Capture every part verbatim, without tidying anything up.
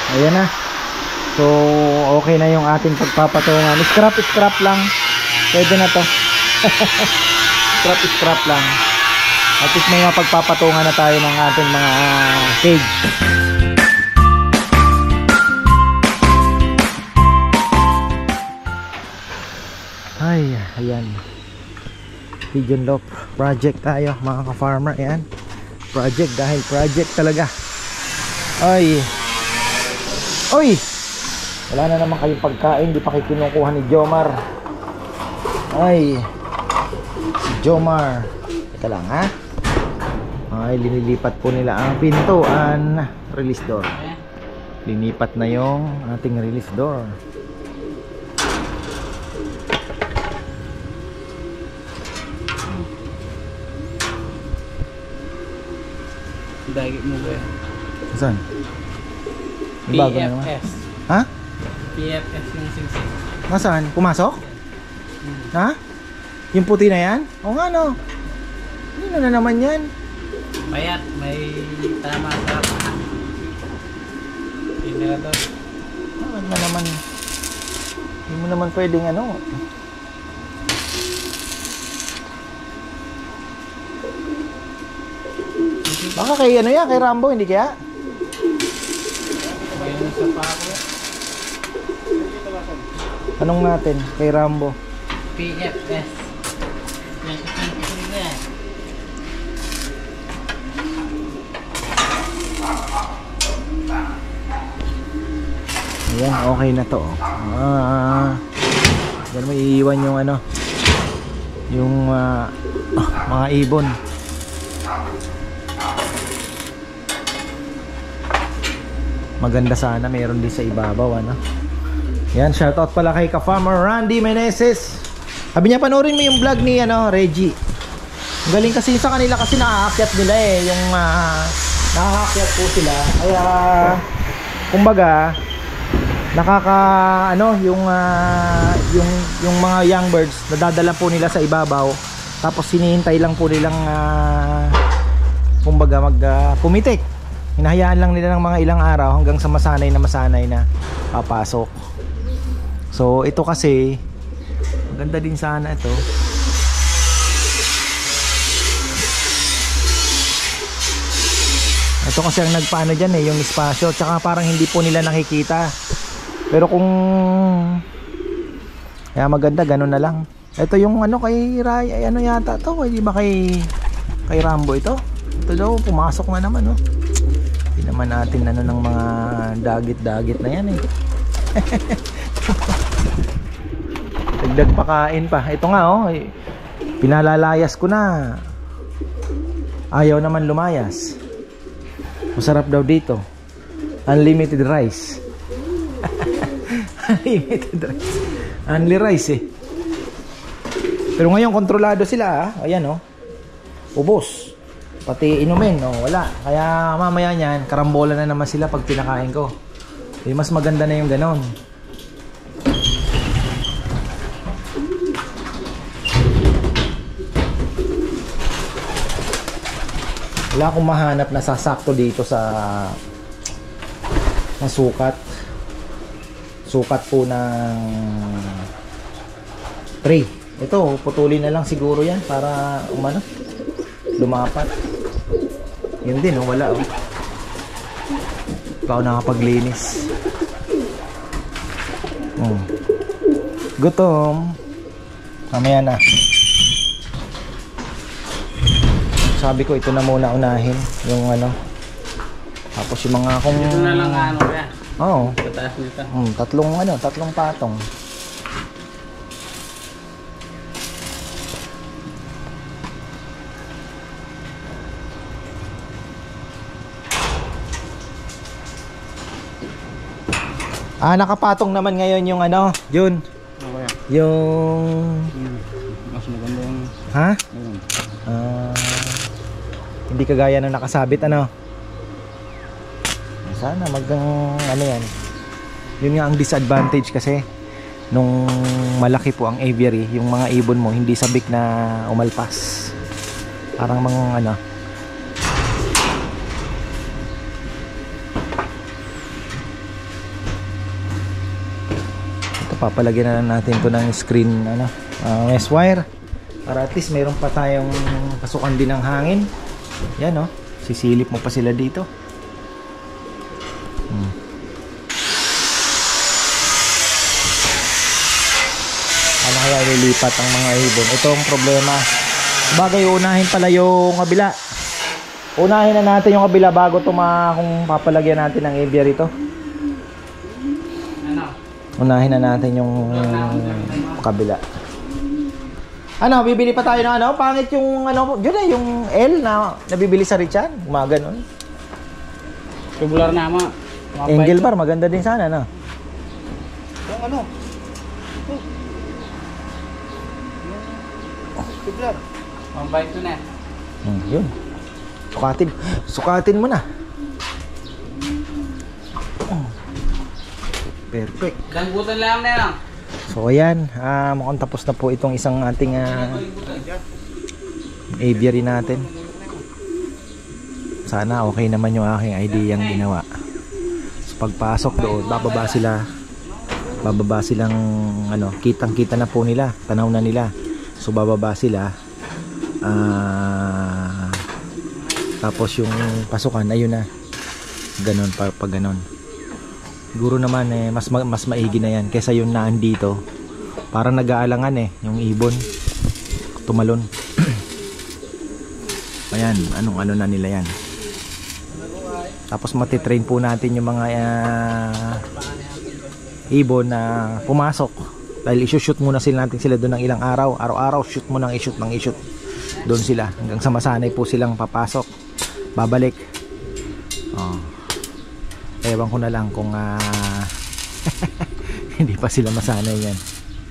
Ayan na. So, okay na yung ating pagpapatungan. Scrap, scrap lang. Pwede na to. Scrap, scrap lang. At least may mapagpapatungan na tayo ng ating mga cage. Ay, ayan. Pigeon loaf project tayo mga ka-farmer. Ayan. Project dahil project talaga. Ay. Oy! Wala na naman kayong pagkain. Di pa kayo kinukuha ni Jomar. Ay. Si Jomar. Ito lang ha. Ay, linilipat po nila ang pintuan. Release door. Linipat na yung ating release door. Dagit mo ba yan? Saan? P F S. Ha? P F S yung singsing. Nasaan? Pumasok? Hmm. Ha? Yung puti na yan? O nga no. Ano na naman yan? Mayat, may tama sa generador. Bakit na naman? Hindi mo naman pwedeng ano. Baka kay ano yan, kay Rambo, hindi kaya? Ganyan sa pako. Anong natin kay Rambo? P F S. Yan sa singsing na yan. Ayan, okay na to. Ah, yan mo iiwan yung ano, yung uh, oh, mga ibon. Maganda sana mayroon din sa ibabaw, ano. Yan, shoutout pala kay ka-farmer Randy Meneses. Sabi niya panoorin mo yung vlog ni ano, Reggie. Galing kasi sa kanila kasi nakaakyat nila eh, yung uh, nakaakyat po sila. Kaya kumbaga nakaka ano yung uh, yung yung mga young birds nadadala po nila sa ibabaw, tapos hinihintay lang po nilang uh, kumbaga mag uh, pumitik. Hinahayaan lang nila ng mga ilang araw hanggang sa masanay na masanay na papasok. So ito kasi maganda din sana ito. Ito kasi ang nagpaano dyan eh, yung espasyo, tsaka parang hindi po nila nakikita. Pero kung kaya maganda ganun na lang. Ito yung ano kay Ray, ay ano yata to, hindi ba kay kay Rambo ito? Ito daw pumasok na naman oh. Hindi naman natin ano ng mga dagit-dagit na yan eh. Dagdag pakain pa. Ito nga oh, eh, pinalalayas ko na. Ayaw naman lumayas. Masarap daw dito. Unlimited rice. Unlimited rice. Only rice eh. Pero ngayon kontrolado sila ah. Ayan oh. Ubos. Pati inumin oh, wala. Kaya mamaya niyan karambola na naman sila pag pinakain ko. Eh, mas maganda na yung ganon. Wala akong mahanap na sasakto dito sa na sukat. Sukat po ng three. Ito, putulin na lang siguro yan para umano, lumapat. Yun din, oh, wala oh. Ikaw nakapaglinis. Hmm. Gutom. Mamaya na. Sabi ko ito na muna unahin yung ano. Tapos yung mga kung ito na lang ano ba? Oo. Pataas nito. Hmm, tatlong ano, tatlong patong. Ah, nakapatong naman ngayon yung ano, Jun. Okay. Yung mas maganda yung ha? ayun. Ah, hindi kagaya ng nakasabit ano. Sana magang ano yan. Yun nga ang disadvantage kasi nung malaki po ang aviary, yung mga ibon mo hindi sabik na umalpas. Parang mga ano. papalagyan na lang natin to ng screen ano, uh, mesh wire para at least mayroon pa tayong pasukan din ng hangin. Yan oh, sisilip mo pa sila dito. hmm. Ano kaya lilipat ang mga ibon? Ito ang problema. Bagay, unahin pala yung kabila. Unahin na natin yung kabila bago tuma kung papalagyan natin ng aviary ito. Unahin na natin yung kabila. Ano, bibili pa tayo ng ano? Pangit yung ano, yun eh, yung L na nabibili sa Richard. Mga ganun. Tubular na mo. Angle bar, maganda din sana, no? Yung ano? Tubular. Mambay ito na. Hmm, yun. Sukatin. Sukatin mo na. Perfect. Danggutan lang na lang. So ayan, uh, mukhang tapos na po itong isang ating uh, aviary natin. Sana okay naman yung aking idea yung ginawa. So pagpasok doon, bababa sila. Bababa silang ano, kitang-kita na po nila, tanaw na nila. So bababa sila. Uh, tapos yung pasukan, ayun na. Ganon pa, pag ganon. Siguro naman eh, mas mas maigi na yan kaysa yung naan dito. Parang nag-aalangan eh, yung ibon tumalon. Ayan, anong ano na nila yan. Tapos matitrain po natin yung mga uh, ibon na pumasok. Dahil isushoot muna sila natin sila doon ng ilang araw. Araw-araw shoot mo nang ishoot nang ishoot. Doon sila hanggang sa masanay po silang papasok. Babalik. Oh. Ewan ko na lang kung uh, hindi pa sila masanay yan.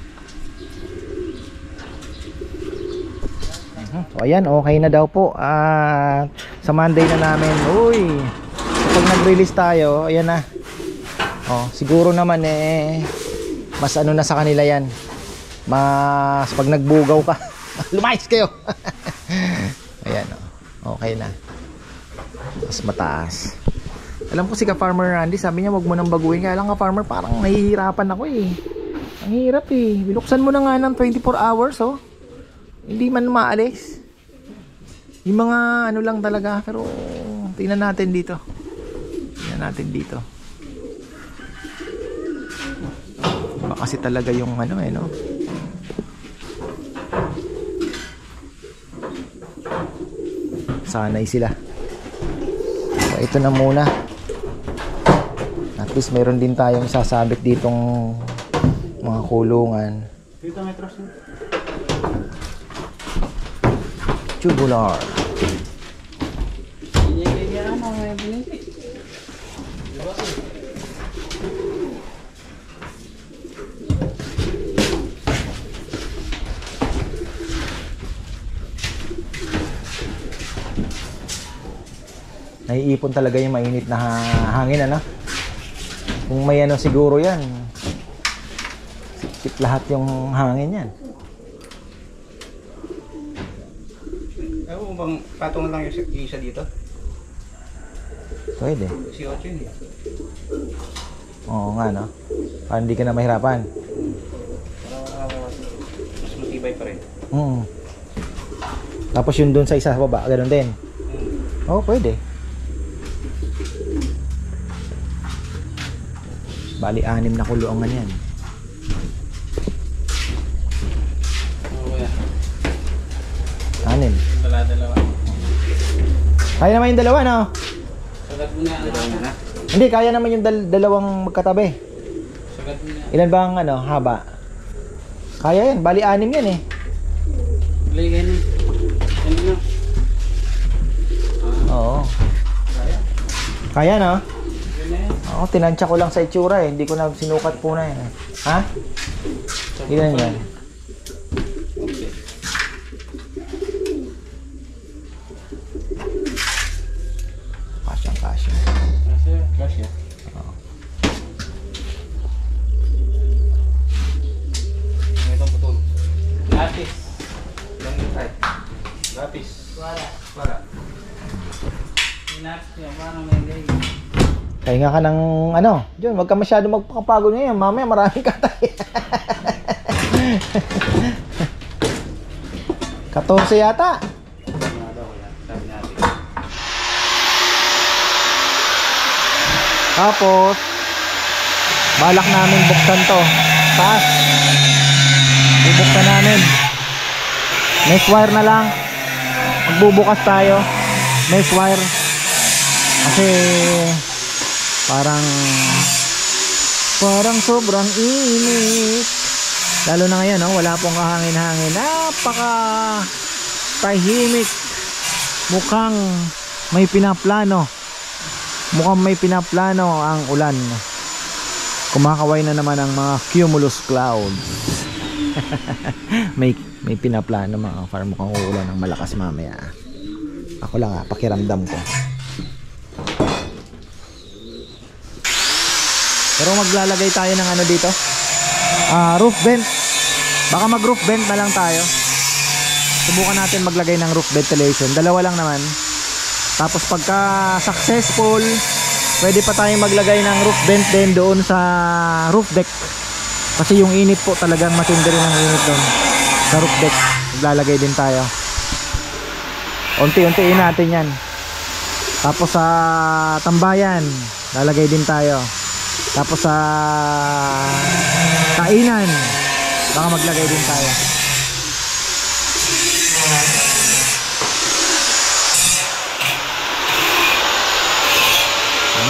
So ayan, okay na daw po. uh, Sa Monday na namin. Uy, kapag nag-release tayo, ayan na. Oh, siguro naman eh mas ano na sa kanila yan. Mas pag nagbugaw ka lumayas kayo. Ayan, oh, okay na. Mas mataas. Alam ko si ka-farmer Randy, sabi niya wag mo nang baguhin. Kaya lang ka-farmer, parang nahihirapan ako eh. Ang hirap eh. Binuksan mo na nga ng twenty-four hours oh. Hindi man maalis. Yung mga ano lang talaga. Pero tingnan natin dito. Tingnan natin dito. Iba kasi talaga yung ano eh no. Sanay sila. So ito na muna. At least meron din tayong isasabit ditong mga kulungan. Dito may truss na. Tubular. Yan mo may binili. Diba? Naiipon talaga yung mainit na hangin ano. Kung may ano siguro yan, sikip lahat yung hangin yan. Ayaw mo bang patungan lang yung isa dito? Pwede. Si Ocho yun eh. Oo nga no. Para hindi ka na mahirapan. Para mas matibay pa rin. Mm. Tapos yun dun sa isa sa baba, ganoon din. Oo, pwede. Bali, anim na kulungan yan. Oo yan. Anim. Dala-dalawa. Kaya naman yung dalawa, no? Sagat mo na yan. Dalawa na. Hindi, kaya naman yung dal dalawang magkatabi. Sagat mo na yan. Ilan ba ang ano, haba? Kaya yan, bali anim yan eh. Lagay ka na. Ano na? Oo. Kaya? Kaya no? Yun na yan. Oo, tinansya ko lang sa itsura eh. Hindi ko na sinukat po na yan. Ha? Ilan yan? Okay. Kasyang kasya. Kasi, kasya. Oo. Itong putol. Lapis. Lang yung type. Lapis. Wala. Wala. Lapis yan. Parang may gay. Pahinga ka ng ano, John, wag ka masyado magpakapagod ngayon. Mamaya maraming katay. fourteen yata. Tapos balak namin buksan to. Taas. Bubuksan namin. Mesh wire na lang. Magbubukas tayo. Mesh wire. Kasi parang parang sobrang init. Lalo na ngayon, no? Wala pong kahangin-hangin. Napaka tahimik. Mukhang may pinaplano. Mukhang may pinaplano ang ulan. Kumakaway na naman ang mga cumulus clouds. may may pinaplano mga farm, mukhang uulan ng malakas mamaya. Ako lang ah, pakiramdam ko. Pero maglalagay tayo ng ano dito, uh, roof vent. Baka mag roof vent na lang tayo. Subukan natin maglagay ng roof ventilation. Dalawa lang naman. Tapos pagka successful, pwede pa tayong maglagay ng roof vent din doon sa roof deck. Kasi yung init po talagang matindi rin ang init doon sa roof deck. Maglalagay din tayo. Unti-untiin natin yan. Tapos sa tambayan, lalagay din tayo. Tapos sa kainan, baka maglagay din tayo. Ano?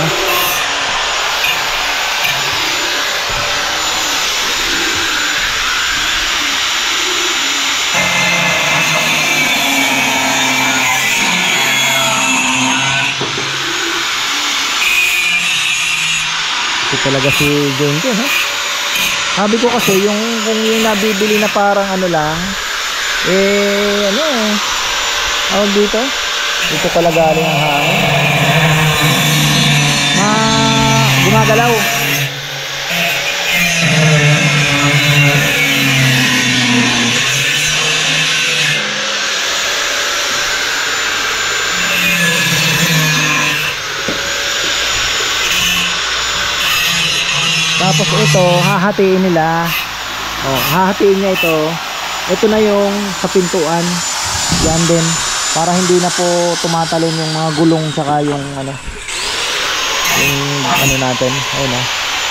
Ito talaga si John John, ha? Sabi ko kasi yung kung yung nabibili na parang ano lang, eh ano eh tawag dito, dito pala galing ang hangin, ma gumagalaw. Tapos ito, hahatiin nila. Oh, hahatiin niya ito. Ito na yung sa pintuan. Yan din. Para hindi na po tumatalon yung mga gulong tsaka yung ano. Yung ano natin. Ayun na.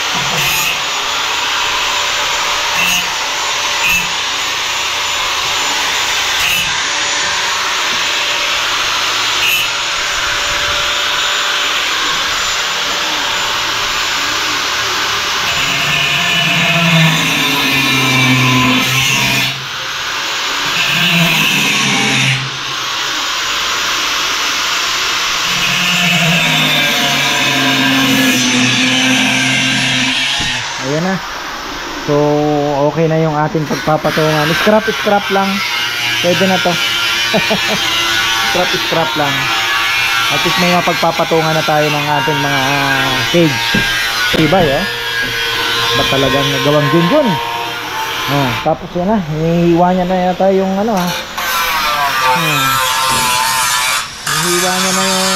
Ayan na. So okay na yung ating pagpapatungan. Scrap scrap lang. Pwede na to. Scrap scrap lang. At least may mga pagpapatungan na tayo ng ating mga cage. Tibay eh. Ba't talagang nagawang gungun? Oh, tapos yan na. Hinihiwa niya na yata yung ano ha. Hmm. Hinihiwa niya na yung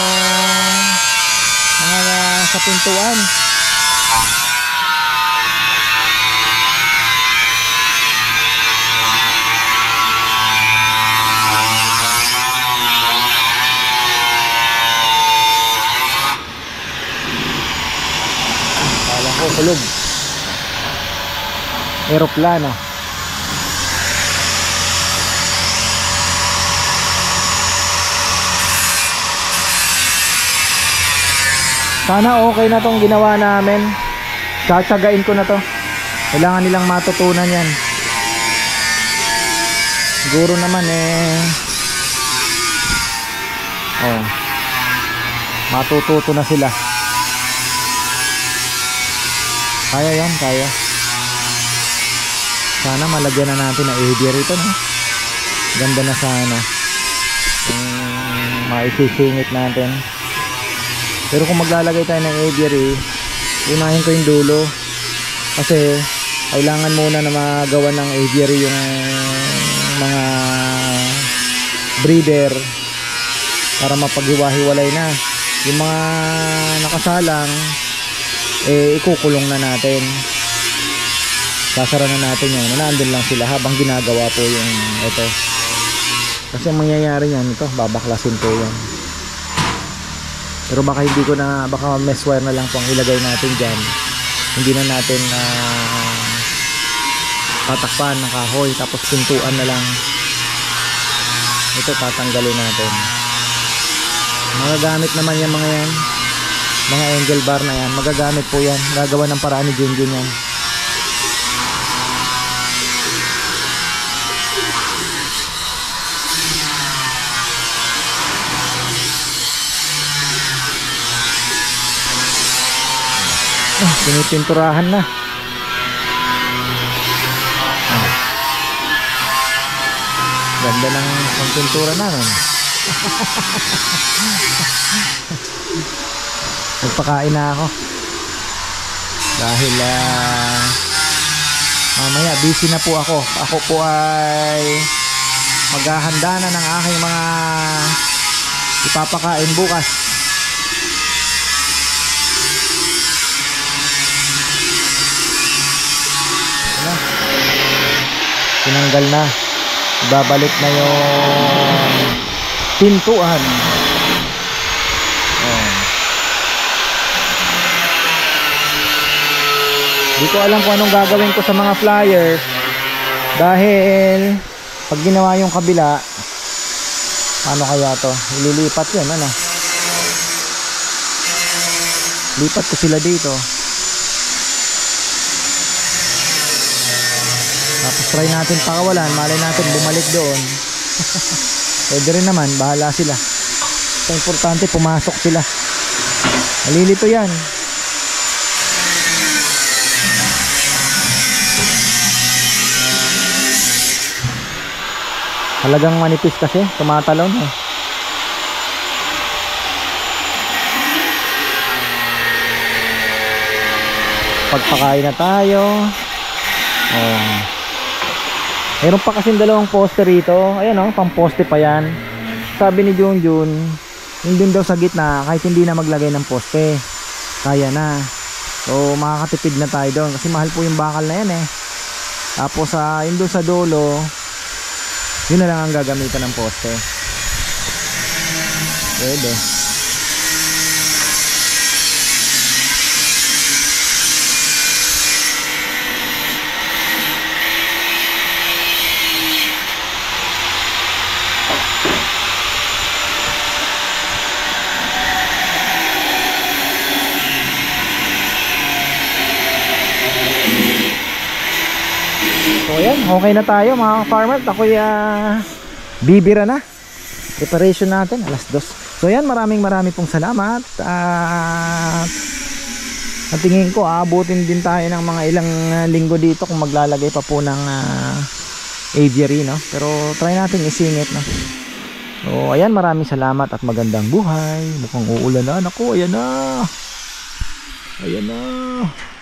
mga sa pintuan. Kulog. Aeroplano. Sana okay na tong ginawa namin. Tsatsagain ko na to. Kailangan nilang matutunan yan. Siguro naman eh oh, matututo na sila. Kaya yan, kaya. Sana malagyan na natin na aviary rito, no? Ganda na sana. Um, maisisingit natin. Pero kung maglalagay tayo ng aviary, unahin ko yung dulo. Kasi kailangan muna na magawa ng aviary yung mga breeder para mapaghiwa-hiwalay na. yung mga nakasalang eh ikukulong na natin. Sasara na natin yan. Nandun lang sila habang ginagawa po yung ito. Kasi ang mangyayari yan, ito, babaklasin po yan. Pero baka hindi ko na, baka mesh wire na lang po ang ilagay natin dyan. Hindi na natin uh, tatakpan ng kahoy, tapos pintuan na lang. Ito tatanggalin natin. Magagamit naman yan mga yan, mga angle bar na yan, magagamit po yan. Gagawa ng paraan ni Junjun yan. Ah, pinipinturahan na. Ah. Ganda ng pintura namin. Nagpakain na ako dahil uh, mamaya busy na po ako. Ako po ay maghahanda na ng aking mga ipapakain bukas. Ano? Tinanggal na, ibabalik na yung pintuan. Oh. Di ko alam kung anong gagawin ko sa mga flyers dahil pag ginawa yung kabila, ano kaya to? Ililipat yun, ano? Lipat ko sila dito. Tapos try natin pakawalan, malay natin bumalik doon. Pwede rin naman, bahala sila. Ang importante pumasok sila. Malilito yan. Halagang manipis kasi, tumatalon eh. Pagpakain na tayo. Oh. Meron pa kasing dalawang poste rito. Ayan o, oh, pang poste pa yan. Sabi ni Junjun, yung dun daw sa gitna, kahit hindi na maglagay ng poste, kaya na. So makakatipid na tayo doon kasi mahal po yung bakal na yan eh. Tapos sa uh, yun dun sa dulo, yun na lang ang gagamitan ng poste. Pwede. So ayan, okay na tayo mga farmer. Ako'y uh, bibira na. Preparation natin, alas dos. So ayan, maraming maraming pong salamat. At uh, tingin ko, aabutin din tayo ng mga ilang uh, linggo dito kung maglalagay pa po ng uh, aviary, no? Pero try natin isingit, no? So ayan, maraming salamat at magandang buhay. Mukhang uulan na. Naku, ayan na. Ayan na.